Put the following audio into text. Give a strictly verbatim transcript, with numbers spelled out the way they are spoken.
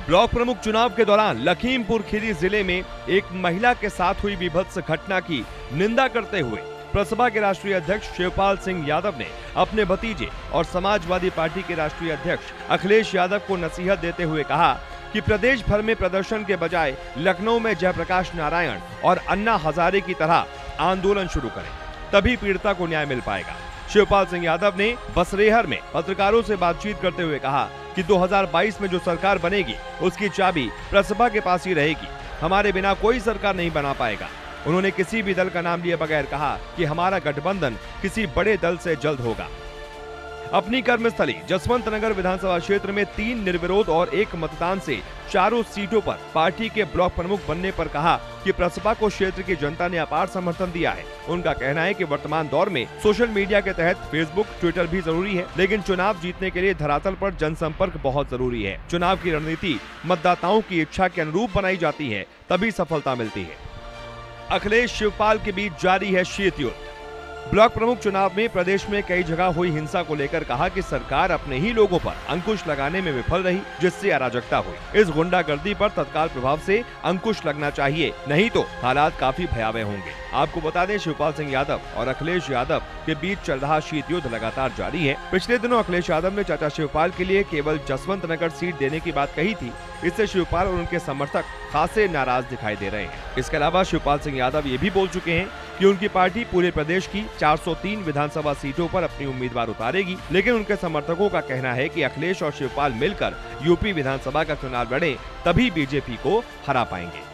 Block प्रमुख चुनाव के दौरान लखीमपुर खीरी जिले में एक महिला के साथ हुई विभत्स घटना की निंदा करते हुए प्रसपा के राष्ट्रीय अध्यक्ष शिवपाल सिंह यादव ने अपने भतीजे और समाजवादी पार्टी के राष्ट्रीय अध्यक्ष अखिलेश यादव को नसीहत देते हुए कहा कि प्रदेश भर में प्रदर्शन के बजाय लखनऊ में जयप्रकाश नारायण और अन्ना हजारे की तरह आंदोलन शुरू करें, तभी पीड़िता को न्याय मिल पाएगा। शिवपाल सिंह यादव ने बसरेहर में पत्रकारों से बातचीत करते हुए कहा कि दो हज़ार बाईस में जो सरकार बनेगी उसकी चाबी प्रसपा के पास ही रहेगी, हमारे बिना कोई सरकार नहीं बना पाएगा। उन्होंने किसी भी दल का नाम लिए बगैर कहा कि हमारा गठबंधन किसी बड़े दल से जल्द होगा। अपनी कर्मस्थली जसवंत नगर विधानसभा क्षेत्र में तीन निर्विरोध और एक मतदान से चारों सीटों पर पार्टी के ब्लॉक प्रमुख बनने पर कहा कि प्रसपा को क्षेत्र की जनता ने अपार समर्थन दिया है। उनका कहना है कि वर्तमान दौर में सोशल मीडिया के तहत फेसबुक, ट्विटर भी जरूरी है, लेकिन चुनाव जीतने के लिए धरातल पर जनसंपर्क बहुत जरूरी है। चुनाव की रणनीति मतदाताओं की इच्छा के अनुरूप बनाई जाती है, तभी सफलता मिलती है। अखिलेश शिवपाल के बीच जारी है शीत युद्ध। ब्लॉक प्रमुख चुनाव में प्रदेश में कई जगह हुई हिंसा को लेकर कहा कि सरकार अपने ही लोगों पर अंकुश लगाने में विफल रही, जिससे अराजकता हुई। इस गुंडागर्दी पर तत्काल प्रभाव से अंकुश लगना चाहिए, नहीं तो हालात काफी भयावह होंगे। आपको बता दें, शिवपाल सिंह यादव और अखिलेश यादव के बीच चल रहा शीत युद्ध लगातार जारी है। पिछले दिनों अखिलेश यादव ने चाचा शिवपाल के लिए केवल जसवंत नगर सीट देने की बात कही थी। इससे शिवपाल और उनके समर्थक खासे नाराज दिखाई दे रहे हैं। इसके अलावा शिवपाल सिंह यादव ये भी बोल चुके हैं कि उनकी पार्टी पूरे प्रदेश की चार सौ तीन विधानसभा सीटों पर अपनी उम्मीदवार उतारेगी, लेकिन उनके समर्थकों का कहना है कि अखिलेश और शिवपाल मिलकर यूपी विधानसभा का चुनाव लड़ें, तभी बीजेपी को हरा पाएंगे।